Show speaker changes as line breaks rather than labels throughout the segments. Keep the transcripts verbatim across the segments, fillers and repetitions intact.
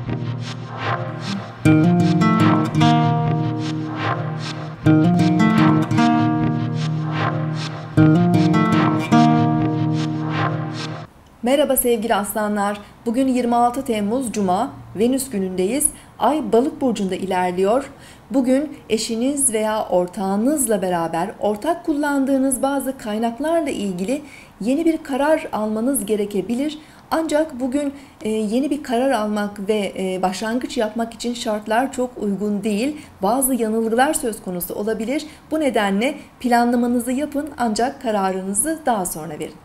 Merhaba sevgili aslanlar. Bugün yirmi altı Temmuz Cuma, Venüs günündeyiz. Ay Balık burcunda ilerliyor. Bugün eşiniz veya ortağınızla beraber ortak kullandığınız bazı kaynaklarla ilgili yeni bir karar almanız gerekebilir. Ancak bugün yeni bir karar almak ve başlangıç yapmak için şartlar çok uygun değil. Bazı yanılgılar söz konusu olabilir. Bu nedenle planlamanızı yapın ancak kararınızı daha sonra verin.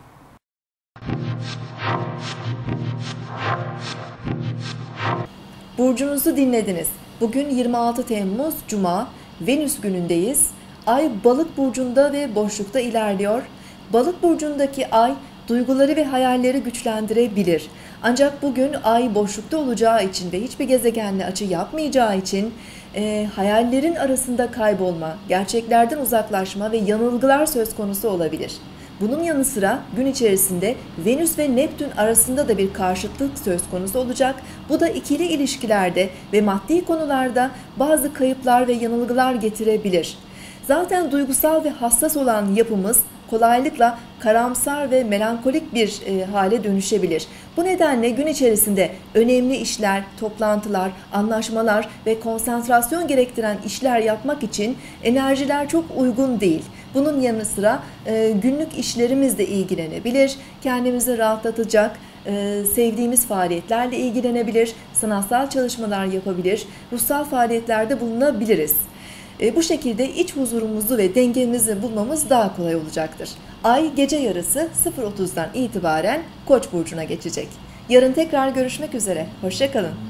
Burcunuzu dinlediniz. Bugün yirmi altı Temmuz Cuma, Venüs günündeyiz. Ay Balık burcunda ve boşlukta ilerliyor. Balık burcundaki ay duyguları ve hayalleri güçlendirebilir. Ancak bugün ay boşlukta olacağı için ve hiçbir gezegenle açı yapmayacağı için e, hayallerin arasında kaybolma, gerçeklerden uzaklaşma ve yanılgılar söz konusu olabilir. Bunun yanı sıra gün içerisinde Venüs ve Neptün arasında da bir karşıtlık söz konusu olacak. Bu da ikili ilişkilerde ve maddi konularda bazı kayıplar ve yanılgılar getirebilir. Zaten duygusal ve hassas olan yapımız kolaylıkla karamsar ve melankolik bir e, hale dönüşebilir. Bu nedenle gün içerisinde önemli işler, toplantılar, anlaşmalar ve konsantrasyon gerektiren işler yapmak için enerjiler çok uygun değil. Bunun yanı sıra e, günlük işlerimizle ilgilenebilir, kendimizi rahatlatacak, e, sevdiğimiz faaliyetlerle ilgilenebilir, sanatsal çalışmalar yapabilir, ruhsal faaliyetlerde bulunabiliriz. E, bu şekilde iç huzurumuzu ve dengemizi bulmamız daha kolay olacaktır. Ay gece yarısı sıfır otuzdan itibaren Koç burcuna geçecek. Yarın tekrar görüşmek üzere. Hoşça kalın.